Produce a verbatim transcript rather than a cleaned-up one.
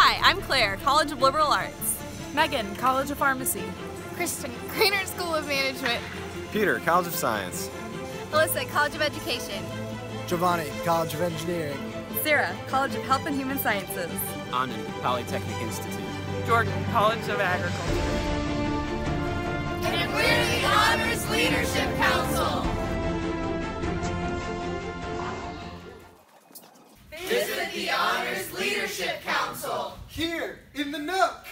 Hi, I'm Claire, College of Liberal Arts. Megan, College of Pharmacy. Kristen, Greener School of Management. Peter, College of Science. Alyssa, College of Education. Giovanni, College of Engineering. Sarah, College of Health and Human Sciences. Anand, Polytechnic Institute. Jordan, College of Agriculture. And we're the Honors Leadership Council. Visit the Honors Leadership Council. Here, in the Nook.